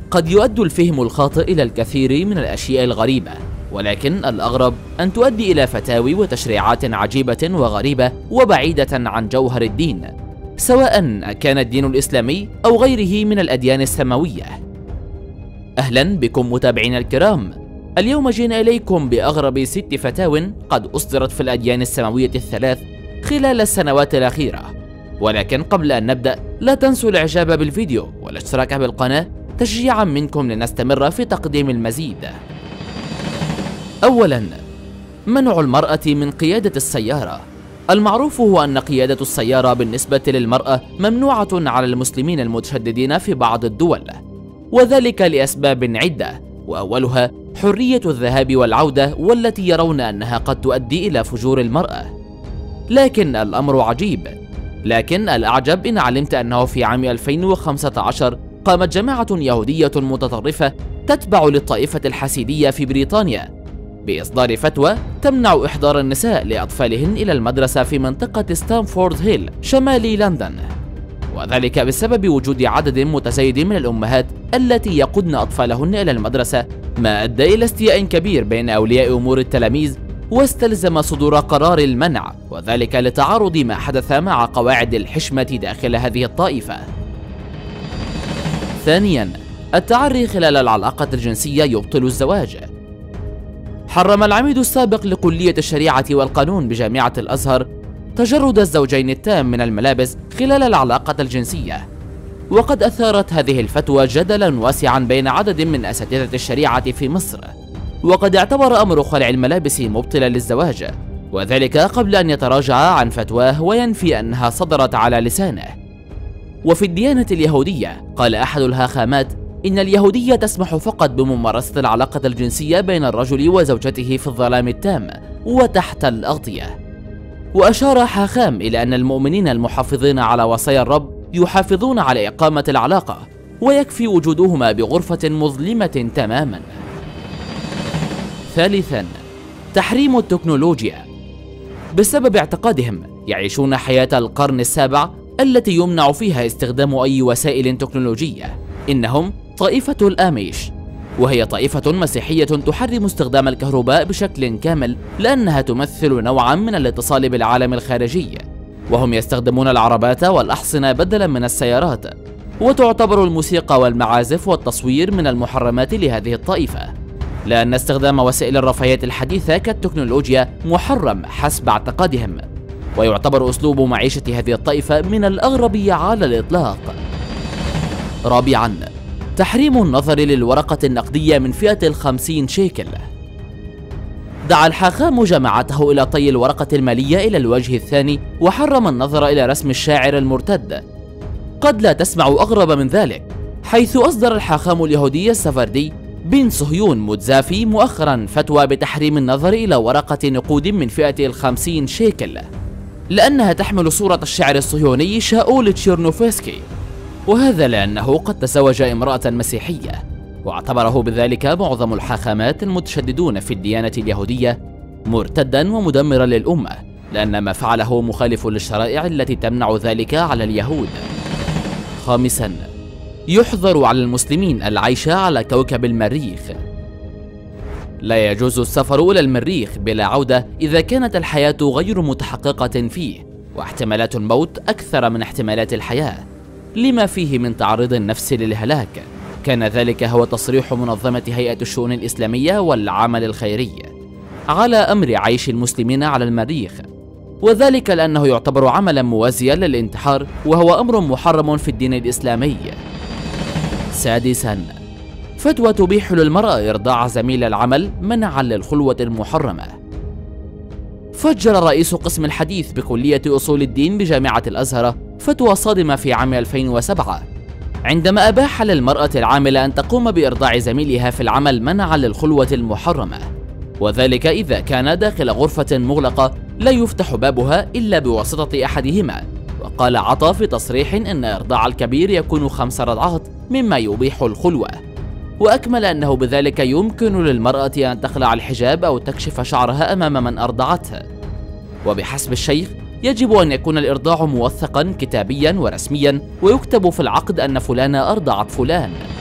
قد يؤدي الفهم الخاطئ إلى الكثير من الأشياء الغريبة، ولكن الأغرب أن تؤدي إلى فتاوي وتشريعات عجيبة وغريبة وبعيدة عن جوهر الدين، سواء كان الدين الإسلامي أو غيره من الأديان السماوية. أهلا بكم متابعينا الكرام، اليوم جئنا إليكم بأغرب 6 فتاوى قد أصدرت في الأديان السماوية الثلاث خلال السنوات الأخيرة. ولكن قبل أن نبدأ لا تنسوا الإعجاب بالفيديو والاشتراك بالقناة تشجيعا منكم لنستمر في تقديم المزيد. أولا، منع المرأة من قيادة السيارة. المعروف هو أن قيادة السيارة بالنسبة للمرأة ممنوعة على المسلمين المتشددين في بعض الدول، وذلك لأسباب عدة، وأولها حرية الذهاب والعودة، والتي يرون أنها قد تؤدي إلى فجور المرأة. لكن الأمر عجيب، لكن الأعجب إن علمت أنه في عام 2015 قامت جماعة يهودية متطرفة تتبع للطائفة الحسيدية في بريطانيا بإصدار فتوى تمنع إحضار النساء لأطفالهن إلى المدرسة في منطقة ستانفورد هيل شمال لندن، وذلك بسبب وجود عدد متزايد من الأمهات التي يقودن أطفالهن إلى المدرسة، ما أدى إلى استياء كبير بين أولياء أمور التلاميذ، واستلزم صدور قرار المنع، وذلك لتعارض ما حدث مع قواعد الحشمة داخل هذه الطائفة. ثانيا، التعري خلال العلاقة الجنسية يبطل الزواج. حرم العميد السابق لكلية الشريعة والقانون بجامعة الأزهر تجرد الزوجين التام من الملابس خلال العلاقة الجنسية، وقد أثارت هذه الفتوى جدلا واسعا بين عدد من أساتذة الشريعة في مصر، وقد اعتبر أمر خلع الملابس مبطلا للزواج، وذلك قبل أن يتراجع عن فتواه وينفي أنها صدرت على لسانه. وفي الديانة اليهودية قال أحد الهاخامات إن اليهودية تسمح فقط بممارسة العلاقة الجنسية بين الرجل وزوجته في الظلام التام وتحت الأغطية. وأشار حاخام إلى أن المؤمنين المحافظين على وصايا الرب يحافظون على إقامة العلاقة، ويكفي وجودهما بغرفة مظلمة تماما. ثالثا، تحريم التكنولوجيا. بسبب اعتقادهم يعيشون حياة القرن السابع التي يمنع فيها استخدام أي وسائل تكنولوجية. إنهم طائفة الآميش، وهي طائفة مسيحية تحرم استخدام الكهرباء بشكل كامل لأنها تمثل نوعا من الاتصال بالعالم الخارجي، وهم يستخدمون العربات والأحصنة بدلا من السيارات، وتعتبر الموسيقى والمعازف والتصوير من المحرمات لهذه الطائفة، لأن استخدام وسائل الرفاهية الحديثة كالتكنولوجيا محرم حسب اعتقادهم، ويعتبر أسلوب معيشة هذه الطائفة من الأغرب على الإطلاق. رابعا، تحريم النظر للورقة النقدية من فئة 50 شيكل. دعا الحاخام جماعته إلى طي الورقة المالية إلى الوجه الثاني، وحرم النظر إلى رسم الشاعر المرتد. قد لا تسمع أغرب من ذلك، حيث أصدر الحاخام اليهودي السفردي بن صهيون متزافي مؤخرا فتوى بتحريم النظر إلى ورقة نقود من فئة 50 شيكل، لأنها تحمل صورة الشاعر الصهيوني شاول تشيرنوفسكي، وهذا لأنه قد تزوج امرأة مسيحية، واعتبره بذلك معظم الحاخامات المتشددون في الديانة اليهودية مرتدا ومدمرا للأمة، لأن ما فعله مخالف للشرائع التي تمنع ذلك على اليهود. خامسا، يحظر على المسلمين العيش على كوكب المريخ. لا يجوز السفر إلى المريخ بلا عودة إذا كانت الحياة غير متحققة فيه، واحتمالات الموت أكثر من احتمالات الحياة، لما فيه من تعريض النفس للهلاك. كان ذلك هو تصريح منظمة هيئة الشؤون الإسلامية والعمل الخيري على أمر عيش المسلمين على المريخ، وذلك لأنه يعتبر عملا موازيا للانتحار، وهو أمر محرم في الدين الإسلامي. سادسا، فتوى تبيح للمرأة إرضاع زميل العمل منعا للخلوة المحرمة. فجر رئيس قسم الحديث بكلية أصول الدين بجامعة الأزهر فتوى صادمة في عام 2007 عندما أباح للمرأة العاملة أن تقوم بإرضاع زميلها في العمل منعا للخلوة المحرمة، وذلك إذا كان داخل غرفة مغلقة لا يفتح بابها إلا بواسطة أحدهما. وقال عطا في تصريح إن إرضاع الكبير يكون 5 رضعات مما يبيح الخلوة، وأكمل أنه بذلك يمكن للمرأة أن تخلع الحجاب أو تكشف شعرها أمام من أرضعتها. وبحسب الشيخ يجب أن يكون الإرضاع موثقا كتابيا ورسميا، ويكتب في العقد أن فلانة أرضعت فلان.